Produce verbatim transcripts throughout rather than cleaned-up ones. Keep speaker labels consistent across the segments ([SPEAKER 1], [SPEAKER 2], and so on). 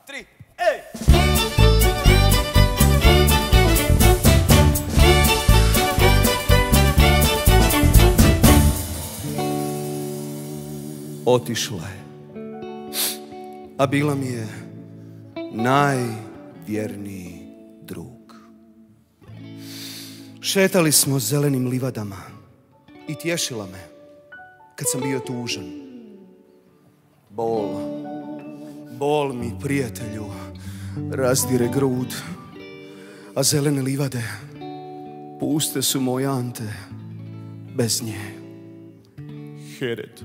[SPEAKER 1] tri, ej! Otišla je, a bila mi je najvjerniji drug. Šetali smo zelenim livadama i tješila me kad sam bio tužan. Bol, bol mi, prijatelju, razdire grud, a zelene livade puste su moj ante bez nje. Heret.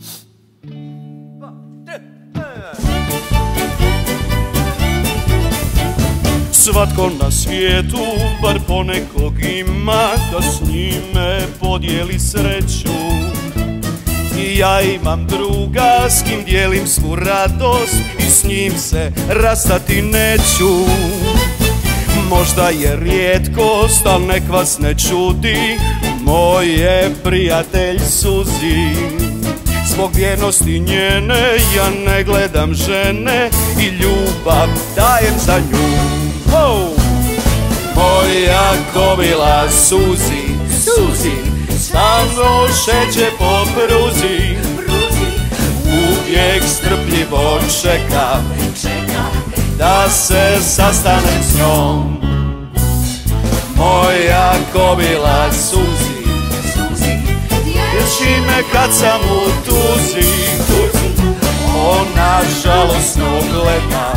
[SPEAKER 1] Svatko na svijetu bar ponekog ima da s njime podijeli sreću. I ja imam druga s kim dijelim svu radost i s njim se rastati neću. Možda je rijetkost, al nek vas ne čudi, moj je prijatelj suzi. Zbog vjernosti njene ja ne gledam žene i ljubav dajem za nju. Oh! Moja kobila suzi, suzi, stalno šeće po pruzi, uvijek strpljivo čeka da se sastanem s njom. Moja kobila suzi, tješi me kad sam u tuzi, ona žalosno gleda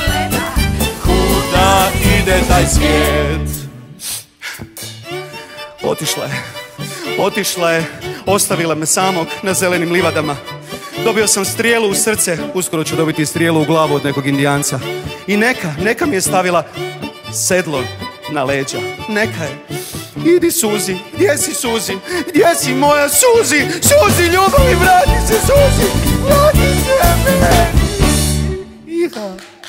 [SPEAKER 1] kuda ide taj svijet. Otišla je, otišla je, ostavila me samog na zelenim livadama. Dobio sam strijelu u srce, uskoro ću dobiti strijelu u glavu od nekog Indijanca. I neka, neka mi je stavila sedlo na leđa, neka je. Idi Suzi, gdje si Suzi, gdje si moja Suzi, Suzi ljubavi, vrati se Suzi, vrati se meni. Iha.